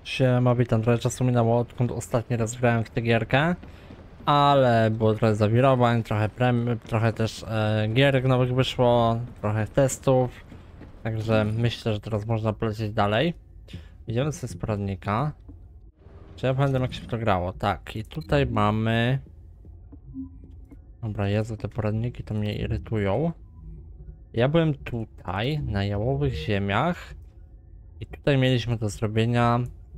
Siema, witam, trochę czasu minęło odkąd ostatni raz grałem w tę gierkę, ale było trochę zawirowań, trochę też gierek nowych wyszło, trochę testów, także myślę, że teraz można polecieć dalej. Idziemy sobie z poradnika. Czy ja pamiętam, jak się w to grało? Tak, i tutaj mamy... Dobra, Jezu, te poradniki to mnie irytują. Ja byłem tutaj, na jałowych ziemiach i tutaj mieliśmy do zrobienia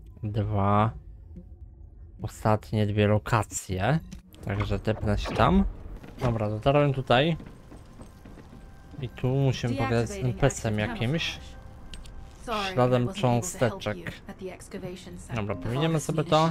ostatnie dwie lokacje. Także tepnę się tam. Dobra, dotarłem tutaj. I tu musimy pogadać z NPC-em jakimś. Śladem cząsteczek. Dobra, pominiemy sobie to.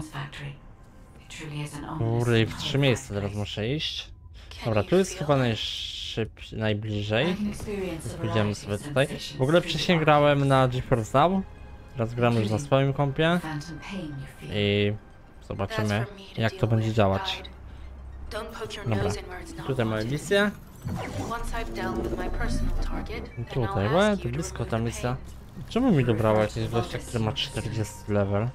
Kurde, w 3 miejsca teraz muszę iść. Dobra, tu jest chyba najbliżej. Pójdziemy sobie tutaj. W ogóle wcześniej grałem na GeForce Now. Teraz gram już na swoim kompie. I zobaczymy, jak to będzie działać. Dobra, tutaj mamy misję. Tutaj, to blisko ta misja. Czemu mi dobrało jakieś gościa, który ma 40 level?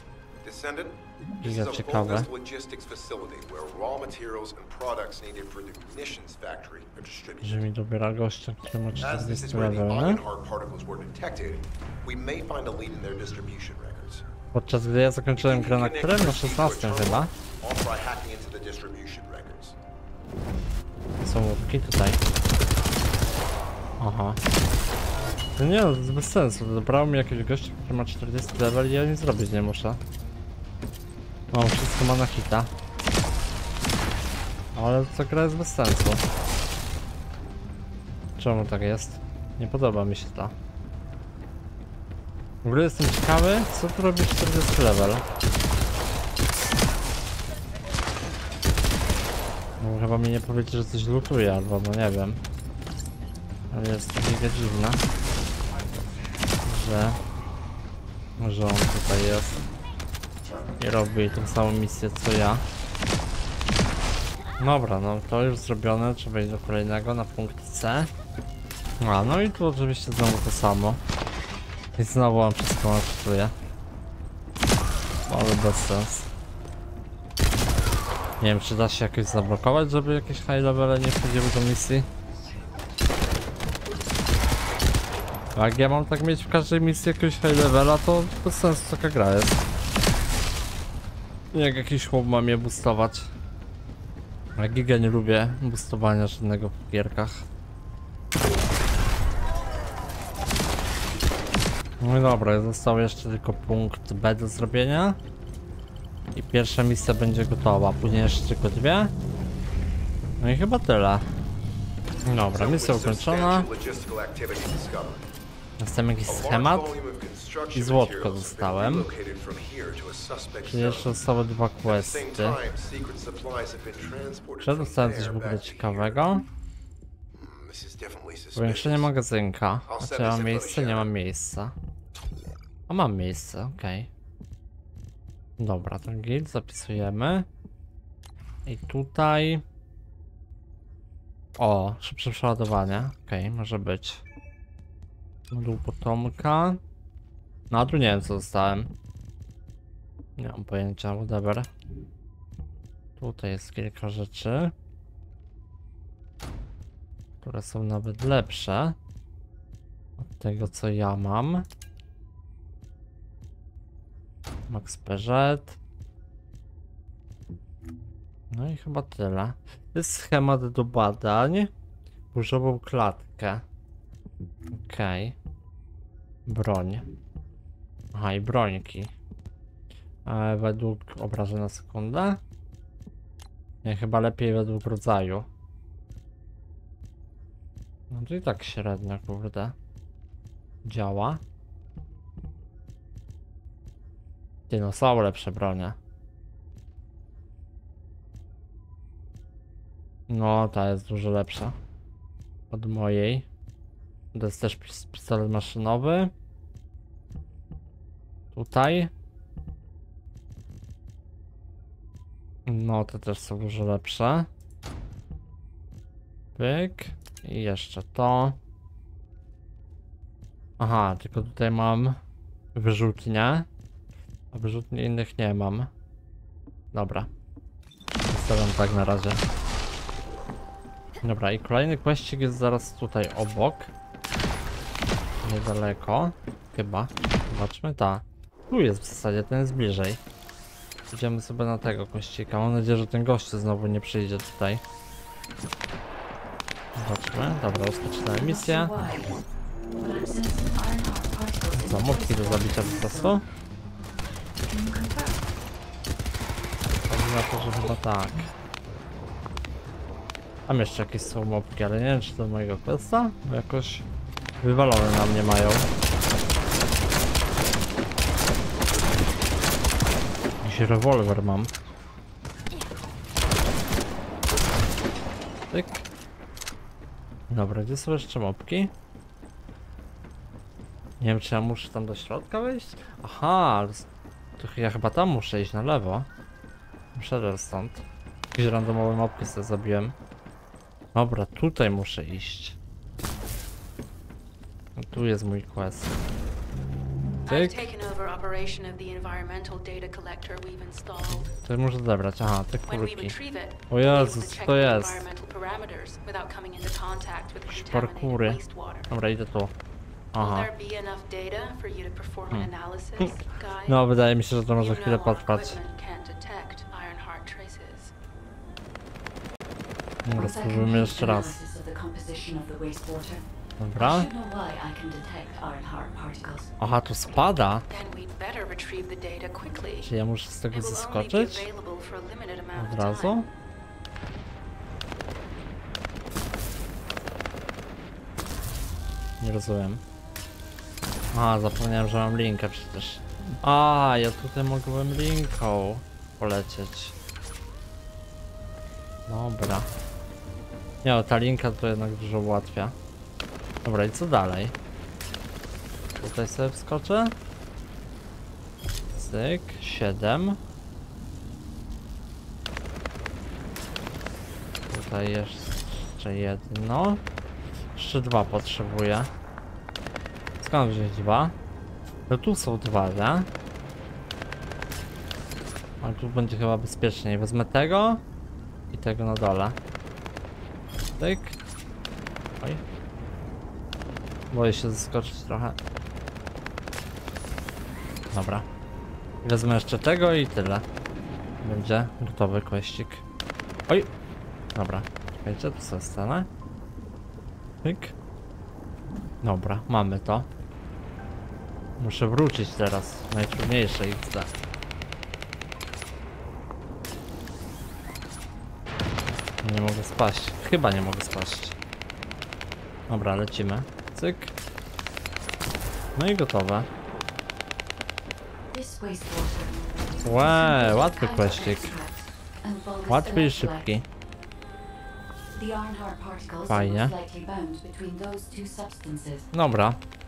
Jest ciekawe. Że mi dobiera gościa, który ma 40 level, nie? Podczas gdy ja zakończyłem grę na którym? Na 16 chyba. Są łódki tutaj. Aha. No nie, to jest bez sensu. Dobrało mi jakiegoś gościa, który ma 40 level i ja nic zrobić nie muszę. O, wszystko ma na hita. Ale ta gra jest bez sensu. Czemu tak jest? Nie podoba mi się to. W ogóle jestem ciekawy, co tu robi 40 level. No, chyba mi nie powiecie, że coś lutuje, albo no nie wiem. Ale jest to mega dziwne, że on tutaj jest i robi tą samą misję co ja. Dobra, no to już zrobione, trzeba iść do kolejnego na punkt C. A, no i tu oczywiście znowu to samo. I znowu on wszystko naczytuje. Ale bez sens. Nie wiem, czy da się jakoś zablokować, żeby jakieś high levele nie wchodziły do misji. Jak ja mam tak mieć w każdej misji jakiegoś high levela, to bez sensu taka gra jest. Jak jakiś chłop ma mnie boostować. Ja giga nie lubię boostowania żadnego w gierkach. No i dobra, został jeszcze tylko punkt B do zrobienia. I pierwsza misja będzie gotowa, później jeszcze tylko dwie. No i chyba tyle. Dobra, misja ukończona. Dostałem jakiś schemat. I złotko dostałem. Czyli jeszcze zostały 2 questy. Czy dostałem coś w ogóle ciekawego? Powiększenie magazynka. Znaczy, ja mam miejsce? Nie mam miejsca. A mam miejsce, okej. Dobra, ten guild zapisujemy. I tutaj... O, szybsze przeładowanie. Okej, może być. Moduł potomka. No a tu nie wiem, co dostałem. Nie mam pojęcia, whatever. Tutaj jest kilka rzeczy, które są nawet lepsze od tego, co ja mam. Max PZ. No i chyba tyle. To jest schemat do badań. Burzową klatkę. Okej. Broń. Aha, i brońki. Według obrażeń na sekundę? Nie, chyba lepiej według rodzaju. No to i tak średnio, kurde. Działa. Ty, no są lepsze bronie. No, ta jest dużo lepsza od mojej. To jest też pistolet maszynowy. Tutaj. No, te też są dużo lepsze. Pyk. I jeszcze to. Aha, tylko tutaj mam wyrzutnię. A wyrzutni innych nie mam. Dobra. Zostawiam tak na razie. Dobra, i kolejny questik jest zaraz tutaj obok. Niedaleko. Chyba. Zobaczmy, ta. Tu jest w zasadzie, ten jest bliżej. Idziemy sobie na tego kościka. Mam nadzieję, że ten gościu znowu nie przyjdzie tutaj. Zobaczmy. Dobra, rozpoczynamy misję. Zamówki do zabicia po prostu. Chodzi na to, że chyba tak. Tam jeszcze jakieś są mopki, ale nie wiem, czy to mojego questa, bo jakoś wywalone na mnie mają. Jakiś rewolwer mam. Tyk. Dobra, gdzie są jeszcze mopki? Nie wiem, czy ja muszę tam do środka wejść? Aha, ale to ja chyba tam muszę iść na lewo. Wszedłem stąd. Jakieś randomowe mopki sobie zabiłem. Dobra, tutaj muszę iść. No, tu jest mój quest. Tyk. To muszę zebrać, aha, te kurki. O Jezus, co to jest? Jakieś parkury. Dobra, idę tu. Aha. No, wydaje mi się, że to może chwilę potrwać. Dobra, spróbujmy jeszcze raz. Dobra. Aha, tu spada. Czy ja muszę z tego zeskoczyć? Od razu? Nie rozumiem. A, zapomniałem, że mam linkę przecież. A, ja tutaj mogłem linką polecieć. Dobra. Nie, ta linka to jednak dużo ułatwia. Dobra, i co dalej? Tutaj sobie wskoczę. Cyk, 7. Tutaj jeszcze jedno. Jeszcze 2 potrzebuję. Skąd wziąć 2? No tu są 2, nie? Ale tu będzie chyba bezpieczniej. Wezmę tego i tego na dole. Tyk. Oj. Boję się zaskoczyć trochę. Dobra. Wezmę jeszcze tego i tyle. Będzie gotowy questik. Oj. Dobra. Czekajcie, tu sobie stanę. Tyk. Dobra, mamy to. Muszę wrócić teraz. Najtrudniejsze XD. Nie mogę spaść. Chyba nie mogę spaść. Dobra, lecimy. Cyk. No i gotowe. Łe, łatwy questik. Łatwy i szybki. Fajnie. Dobra.